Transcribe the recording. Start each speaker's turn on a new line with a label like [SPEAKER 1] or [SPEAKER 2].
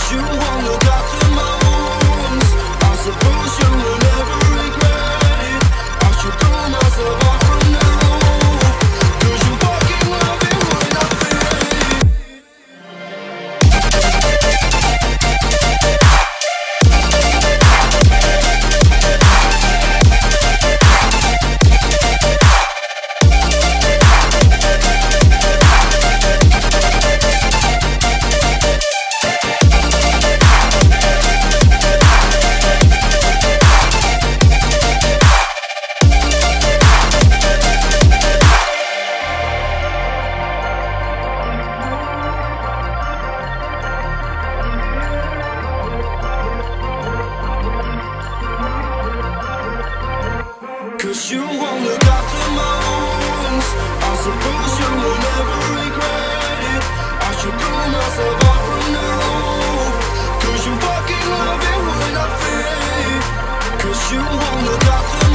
[SPEAKER 1] you won't look after my wounds. I suppose you will never regret it. I should throw myself off from the roof, 'cause you fucking love it when I feel it. Cause you won't look after my wounds. I suppose you will never regret it. I should throw myself off from the roof, 'cause you fucking love it when I feel it. 'Cause you won't look after